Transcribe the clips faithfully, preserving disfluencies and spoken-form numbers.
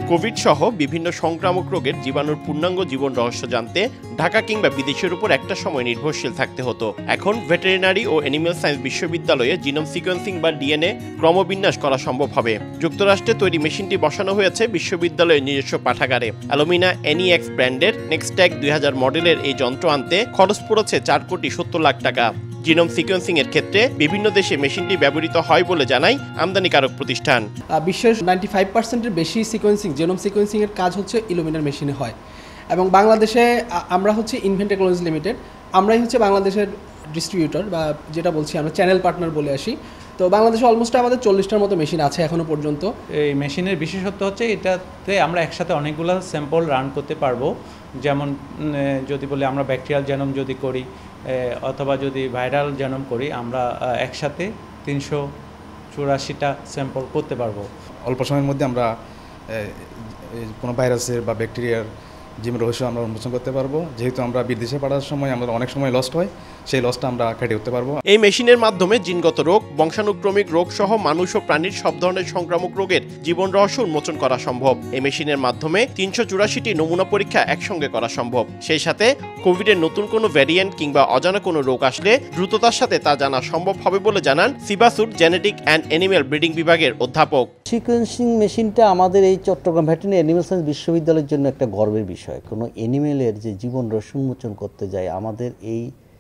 Covid সহ বিভিন্ন সংক্রামক রোগের জীবাণুর পূর্ণাঙ্গ জীবন রহস্য জানতে ঢাকা কিংবা বিদেশের উপর একটা সময় নির্ভরশীল থাকতে হতো। এখন ভেটেরিনারি ও অ্যানিমেল সায়েন্স বিশ্ববিদ্যালয়ে জিনোম সিকোয়েন্সিং বা ডিএনএ ক্রমবিন্যাস করা সম্ভব হবে। যুক্তরাষ্ট্রে তৈরি মেশিনটি বসানো হয়েছে বিশ্ববিদ্যালয়ের নিজস্ব পাঠাগারে। অ্যালুমিনা এনইএক্স ব্র্যান্ডের নেক্সট্যাক দুই হাজার মডেলের এই যন্ত্র আনতে খরচ পড়েছে চার কোটি সত্তর লাখ টাকা। জিনোম সিকোয়েন্সিং এর ক্ষেত্রে বিভিন্ন দেশে মেশিনটি ব্যবহৃত হয় বলে জানায় আমদানিকারক প্রতিষ্ঠান। বিশ্বের নাইনটি ফাইভ পার্সেন্টের বেশি সিকোয়েন্সিং জিনোম সিকোয়েন্সিং এর কাজ হচ্ছে ইলুমিনার মেশিনে হয়, এবং বাংলাদেশে আমরা হচ্ছে ইনভেন্ট টেকনোলজি লিমিটেড, আমরাই হচ্ছে বাংলাদেশের ডিস্ট্রিবিউটর বা যেটা বলছি আমরা চ্যানেল পার্টনার বলে আসি। তো বাংলাদেশে অলমোস্ট আমাদের চল্লিশটার মতো মেশিন আছে এখনো পর্যন্ত। এই মেশিনের বিশেষত্ব হচ্ছে এটাতে আমরা একসাথে অনেকগুলো স্যাম্পল রান করতে পারবো। যেমন যদি বলি আমরা ব্যাকটেরিয়াল জেনোম যদি করি অথবা যদি ভাইরাল জেনোম করি, আমরা একসাথে তিনশো চুরাশিটা স্যাম্পল করতে পারবো। অল্প সময়ের মধ্যে আমরা কোনো ভাইরাসের বা ব্যাকটেরিয়ার জীবন রহস্য আমরা উন্মোচন করতে পারবো। যেহেতু আমরা বিদেশে পাঠার সময় আমাদের অনেক সময় লস্ট হয়, সেই লসটা আমরা কাটিয়ে উঠতে পারবো। এই মেশিনের মাধ্যমে জিনগত রোগ, বংশানুক্রমিক রোগ সহ মানুষ ও প্রাণীর সব ধরনের সংক্রামক রোগের জীবন রহস্য উন্মোচন করা সম্ভব। এই মেশিনের মাধ্যমে তিনশো চুরাশিটি নমুনা পরীক্ষা একসঙ্গে করা সম্ভব। সেই সাথে কোভিডের নতুন কোনো ভ্যারিয়েন্ট কিংবা অজানা কোনো রোগ আসলে দ্রুততার সাথে তা জানা সম্ভব হবে বলে জানান সিবাসুর জেনেটিক অ্যান্ড অ্যানিমেল ব্রিডিং বিভাগের অধ্যাপক। সিকোয়েন্সিং মেশিনটা আমাদের এই চট্টগ্রাম ভেটেরিনারি অ্যানিমেল সায়েন্স বিশ্ববিদ্যালয়ের জন্য একটা গর্বের বিষয়। কোনো অ্যানিমেলের যে জীবন রহস্য উন্মোচন করতে যায়, আমাদের এই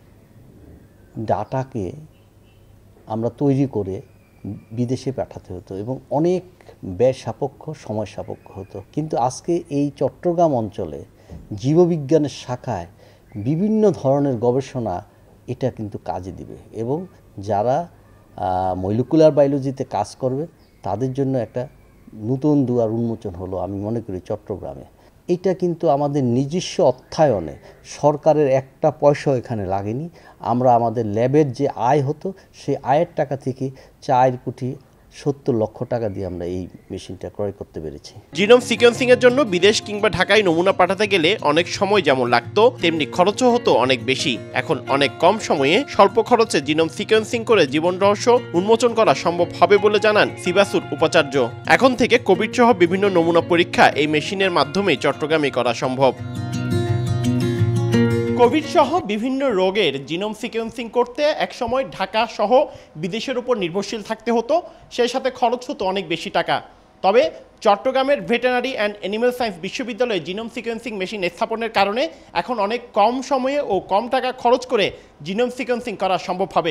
ডাটাকে আমরা তৈরি করে বিদেশে পাঠাতে হতো এবং অনেক ব্যয় সাপেক্ষ, সময় সাপেক্ষ হতো। কিন্তু আজকে এই চট্টগ্রাম অঞ্চলে জীববিজ্ঞানের শাখায় বিভিন্ন ধরনের গবেষণা এটা কিন্তু কাজে দিবে, এবং যারা মলিকুলার বায়োলজিতে কাজ করবে তাদের জন্য একটা নতুন দুয়ার উন্মোচন হলো আমি মনে করি চট্টগ্রামে। এটা কিন্তু আমাদের নিজস্ব অর্থায়নে, সরকারের একটা পয়সাও এখানে লাগেনি। আমরা আমাদের ল্যাবের যে আয় হতো সেই আয়ের টাকা থেকে চার কোটি সত্তর লক্ষ টাকা দিয়ে আমরা এই মেশিনটা ক্রয় করতে পেরেছি। জিনোম সিকোয়েন্সিং এর জন্য বিদেশ কিংবা ঢাকায় নমুনা পাঠাতে গেলে অনেক সময় যেমন লাগতো, তেমনি খরচও হতো অনেক বেশি। এখন অনেক কম সময়ে স্বল্প খরচে জিনোম সিকোয়েন্সিং করে জীবন রহস্য উন্মোচন করা সম্ভব হবে বলে জানান সিবাসুর উপাচার্য। এখন থেকে কোভিড সহ বিভিন্ন নমুনা পরীক্ষা এই মেশিনের মাধ্যমেই চট্টগ্রামে করা সম্ভব। কোভিড সহ বিভিন্ন রোগের জিনোম সিকোয়েন্সিং করতে একসময় ঢাকা সহ বিদেশের উপর নির্ভরশীল থাকতে হতো, সেই সাথে খরচ হতো অনেক বেশি টাকা। তবে চট্টগ্রামের ভেটেরিনারি অ্যান্ড অ্যানিমেল সায়েন্স বিশ্ববিদ্যালয়ে জিনোম সিকোয়েন্সিং মেশিন স্থাপনের কারণে এখন অনেক কম সময়ে ও কম টাকা খরচ করে জিনোম সিকোয়েন্সিং করা সম্ভব হবে।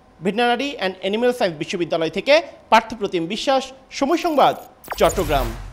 ভেটেরিনারি অ্যান্ড অ্যানিমেল সায়েন্স বিশ্ববিদ্যালয় থেকে পার্থপ্রতিম বিশ্বাস, সময় সংবাদ, চট্টগ্রাম।